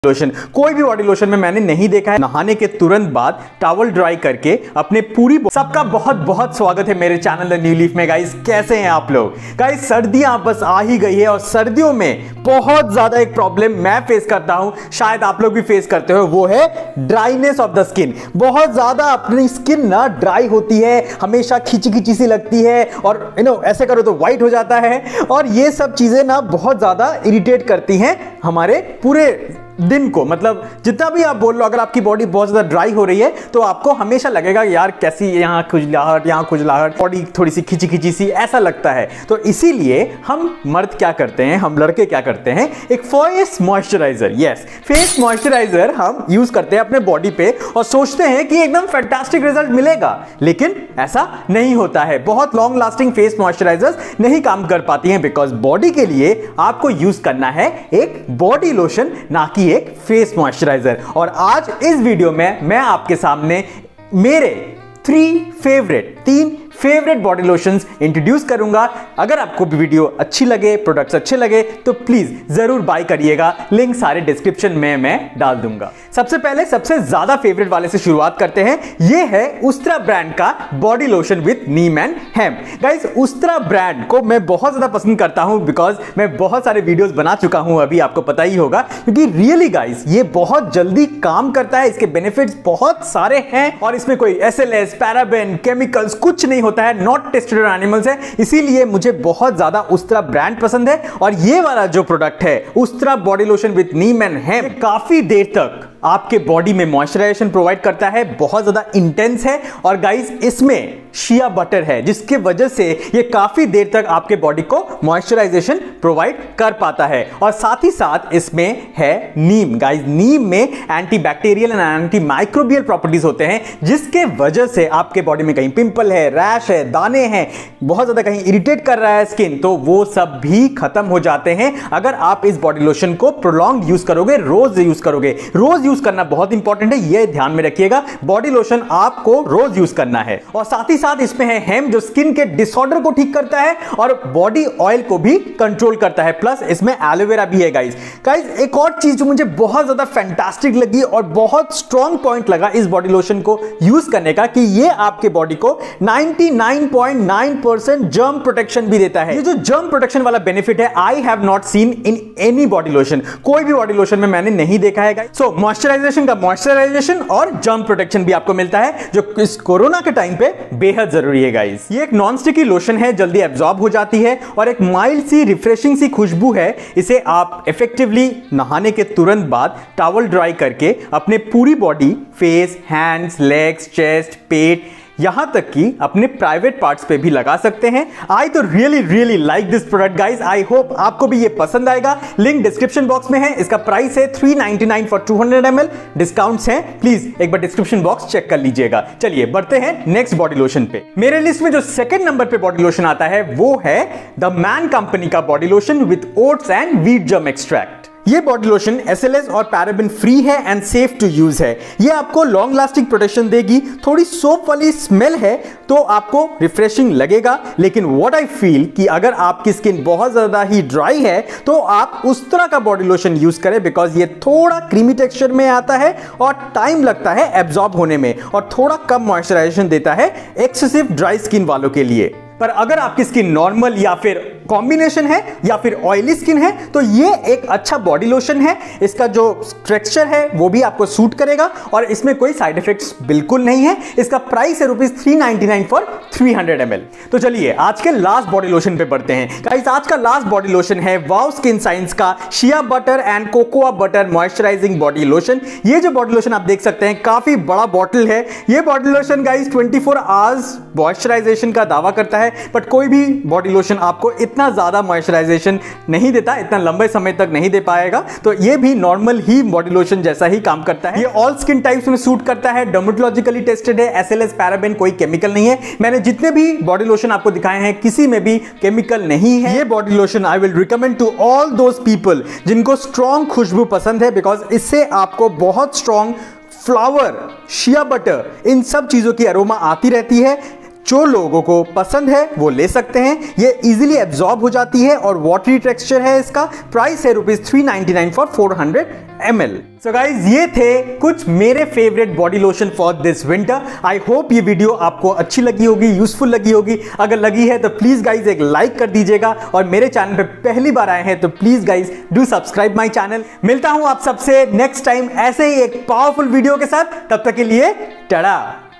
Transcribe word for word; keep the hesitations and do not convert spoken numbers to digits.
Lotion कोई भी body lotion में मैंने नहीं देखा है नहाने के तुरंत बाद टॉवल ड्राई करके अपने पूरी। सबका बहुत बहुत स्वागत है मेरे चैनल द न्यू लीफ में। गाइस कैसे हैं आप लोग? गाइस सर्दियां बस आ ही गई है और सर्दियों में बहुत ज्यादा एक प्रॉब्लम मैं फेस करता हूं, शायद आप लोग भी फेस करते हो, वो है ड्राइनेस ऑफ द स्किन। बहुत ज्यादा अपनी स्किन ना ड्राई होती है, हमेशा खिंची खिंची सी लगती है और यू नो ऐसे करो तो व्हाइट हो जाता है और ये सब चीजें ना बहुत ज्यादा इरिटेट करती हैं हमारे पूरे दिन को। मतलब जितना भी आप बोल लो, अगर आपकी बॉडी बहुत ज्यादा ड्राई हो रही है तो आपको हमेशा लगेगा यार कैसी यहाँ खुजलाहट, यहाँ खुजलाहट, बॉडी थोड़ी सी खिंची खिंची सी ऐसा लगता है। तो इसीलिए हम मर्द क्या करते हैं, हम लड़के क्या करते हैं, एक face moisturiser, yes face moisturiser हम यूज करते हैं अपने बॉडी पे और सोचते हैं कि एकदम फैंटास्टिक रिजल्ट मिलेगा, लेकिन ऐसा नहीं होता है। बहुत लॉन्ग लास्टिंग फेस मॉइस्चराइजर्स नहीं काम कर पाती हैं बिकॉज बॉडी के लिए आपको यूज करना है एक बॉडी लोशन, ना कि एक फेस मॉइस्चराइजर। और आज इस वीडियो में मैं आपके सामने मेरे थ्री फेवरेट तीन फेवरेट बॉडी लोशंस इंट्रोड्यूस करूंगा। अगर आपको भी वीडियो अच्छी लगे, प्रोडक्ट्स अच्छे लगे तो प्लीज जरूर बाय करिएगा। लिंक सारे डिस्क्रिप्शन में मैं डाल दूंगा। सबसे पहले सबसे ज्यादा फेवरेट वाले से शुरुआत करते हैं। ये है उस्त्रा ब्रांड का body lotion with neem and hemp. Guys Ustraa brand को मैं बहुत ज्यादा पसंद करता हूं बिकॉज मैं बहुत सारे वीडियोस बना चुका हूं, अभी आपको पता ही होगा, क्योंकि रियली गाइस ये बहुत जल्दी काम करता है। इसके बेनिफिट्स बहुत सारे हैं और इसमें कोई S L S, paraben, chemicals कुछ नहीं होता है, नॉट टेस्टेड ऑन एनिमल्स है। इसीलिए मुझे बहुत ज्यादा उस्त्रा ब्रांड पसंद है। और ये वाला जो प्रोडक्ट है Ustraa body lotion with neem and hemp काफी देर तक आपके बॉडी में मॉइस्चराइजेशन प्रोवाइड करता है, बहुत ज्यादा इंटेंस है। और गाइस इसमें शिया बटर है जिसके वजह से ये काफी देर तक आपके बॉडी को मॉइस्चराइजेशन प्रोवाइड कर पाता है। और साथ ही साथ इसमें है नीम। गाइस नीम में antibacterial and anti microbial properties होते हैं जिसके वजह से आपके बॉडी में कहीं पिंपल है, रैश है, दाने हैं, बहुत ज्यादा कहीं इरिटेट कर रहा है स्किन, तो वो सब भी खत्म हो जाते हैं अगर आप इस बॉडी लोशन को प्रोलॉन्ग यूज करोगे, रोज यूज करोगे। रोज यूज करना बहुत इंपॉर्टेंट है, ये ध्यान में रखिएगा। बॉडी लोशन आपको रोज यूज करना है। और साथ ही साथ इसमें है हेम्प जो स्किन के डिसऑर्डर को ठीक करता है और बॉडी ऑयल को भी कंट्रोल करता है। प्लस इसमें एलोवेरा भी है। गाइस गाइस एक और चीज जो मुझे बहुत ज्यादा फैंटास्टिक लगी और बहुत स्ट्रॉन्ग पॉइंट लगा इस बॉडी लोशन को यूज करने का, कि ये आपके बॉडी को निन्यानवे पॉइंट नौ परसेंट जर्म प्रोटेक्शन भी देता है। ये जो जर्म प्रोटेक्शन वाला बेनिफिट है I have not seen in any body lotion, कोई भी बॉडी लोशन में मैंने नहीं देखा है। सो मॉइस्चराइजेशन का मॉइस्चराइजेशन और जर्म प्रोटेक्शन भी आपको मिलता है जो इस कोरोना के टाइम पे बेहद जरूरी है। गाइस ये एक नॉन स्टिकी लोशन है, जल्दी एब्जॉर्ब हो जाती है और एक माइल्ड सी रिफ्रेशिंग सी खुशबू है। इसे आप इफेक्टिवली नहाने के तुरंत बाद टॉवल ड्राई करके अपने पूरी body, face, hands, legs, chest, पेट, यहां तक कि अपने प्राइवेट पार्ट्स पे भी लगा सकते हैं। आई तो really really like this product guys. I hope आपको भी ये पसंद आएगा। लिंक डिस्क्रिप्शन बॉक्स में है। इसका प्राइस है three ninety nine for two hundred M L. Discounts हैं, प्लीज एक बार डिस्क्रिप्शन बॉक्स चेक कर लीजिएगा। चलिए बढ़ते हैं नेक्स्ट बॉडी लोशन पे। मेरे लिस्ट में जो सेकंड नंबर पे बॉडी लोशन आता है वो है द मैन कंपनी का body lotion with oats and wheat germ extract. ये body lotion S L S और पैराबेन फ्री है एंड सेफ टू यूज है। ये आपको लॉन्ग लास्टिंग प्रोटेक्शन देगी, थोड़ी सोप वाली स्मेल है तो आपको रिफ्रेशिंग लगेगा, लेकिन व्हाट आई फील कि अगर आपकी स्किन बहुत ज्यादा ही ड्राई है तो आप उस तरह का बॉडी लोशन यूज करें बिकॉज ये थोड़ा क्रीमी टेक्सचर में आता है और टाइम लगता है एब्जॉर्ब होने में और थोड़ा कम मॉइस्चराइजेशन देता है एक्सेसिव ड्राई स्किन वालों के लिए। पर अगर आपकी स्किन नॉर्मल या फिर कॉम्बिनेशन है या फिर ऑयली स्किन है तो ये एक अच्छा बॉडी लोशन है। इसका जो टेक्सचर है वो भी आपको सूट करेगा और इसमें कोई साइड इफेक्ट्स बिल्कुल नहीं है। इसका प्राइस है rupees three ninety nine for three hundred M L. तो चलिए आज के लास्ट बॉडी लोशन पे बढ़ते हैं। गाइस आज का लास्ट बॉडी लोशन है वाव स्किन साइंस का shea butter and cocoa butter moisturising body lotion. ये जो बॉडी लोशन आप देख सकते हैं काफी बड़ा बॉटल है। ये body lotion guys twenty four hours moisturisation का दावा करता है, बट कोई भी बॉडी लोशन आपको इतना ज्यादा मॉइस्चराइजेशन नहीं देता, इतना लंबे समय तक नहीं दे पाएगा। तो ये भी नॉर्मल ही बॉडी लोशन जैसा ही काम करता है। ये ऑल स्किन टाइप्स में सूट करता है, डर्मेटोलॉजिकली टेस्टेड है, एस एल एस, पैराबेन कोई केमिकल नहीं है। मैंने जितने भी बॉडी लोशन आपको दिखाए हैं किसी में भी केमिकल नहीं है। ये body lotion I will recommend to all those people जिनको स्ट्रॉन्ग खुशबू पसंद है बिकॉज इससे आपको बहुत स्ट्रॉन्ग फ्लावर, शिया बटर, इन सब चीजों की अरोमा आती रहती है। जो लोगों को पसंद है वो ले सकते हैं। ये इजीली एब्जॉर्ब हो जाती है और वाटरी टेक्सचर है। इसका प्राइस है rupees three ninety nine for four hundred M L. So guys, ये थे कुछ मेरे favourite body lotion for this winter. I hope ये वीडियो आपको अच्छी लगी होगी, यूजफुल लगी होगी। अगर लगी है तो प्लीज गाइज एक लाइक कर दीजिएगा और मेरे चैनल पे पहली बार आए हैं तो please guys do subscribe my channel. मिलता हूं आप सबसे नेक्स्ट टाइम ऐसे ही एक पावरफुल वीडियो के साथ। तब तक के लिए टाटा।